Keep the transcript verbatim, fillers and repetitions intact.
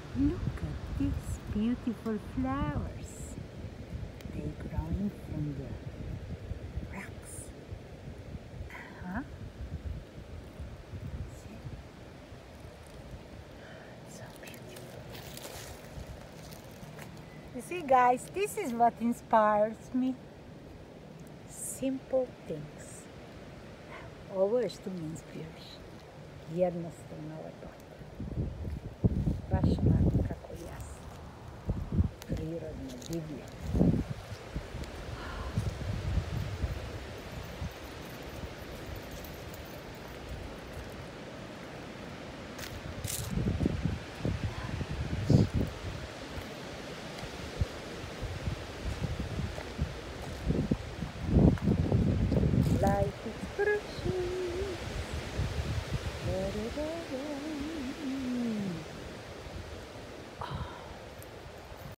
Look at these beautiful flowers. They're growing from the rocks. Huh? See? So beautiful. You see, guys, this is what inspires me. Simple things. Always to me inspiration. Jednostavno lepo.